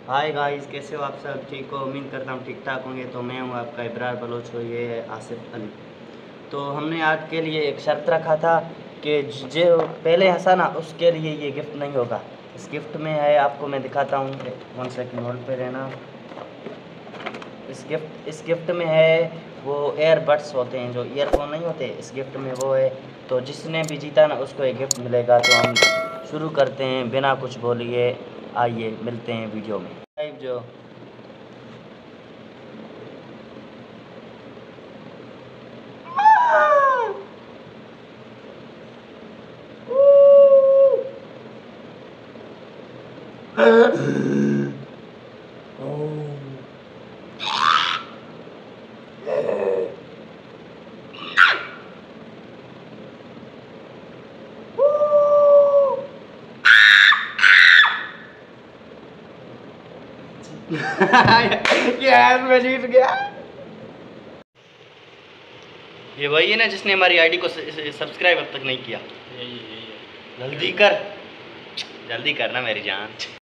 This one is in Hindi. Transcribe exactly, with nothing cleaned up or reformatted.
हाय गाइस, कैसे हो आप सब? ठीक हो? उम्मीद करता हूँ ठीक ठाक होंगे। तो मैं हूँ आपका इब्रार बलोच हो, ये है आसिफ अली। तो हमने आज के लिए एक शर्त रखा था कि जो पहले हंसा ना उसके लिए ये गिफ्ट नहीं होगा। इस गिफ्ट में है, आपको मैं दिखाता हूँ, वन सेकंड होल्ड पे रहना। इस गिफ्ट इस गिफ्ट में है वो एयरबड्स होते हैं, जो ईयरफोन नहीं होते, इस गिफ्ट में वो है। तो जिसने भी जीता ना उसको एक गिफ्ट मिलेगा। तो हम शुरू करते हैं बिना कुछ बोलिए, आइए मिलते हैं वीडियो में। लाइव जो यार मैं जीत गया। ये वही है ना जिसने हमारी आईडी को सब्सक्राइब अब तक नहीं किया। यही यही है। जल्दी कर, जल्दी करना मेरी जान।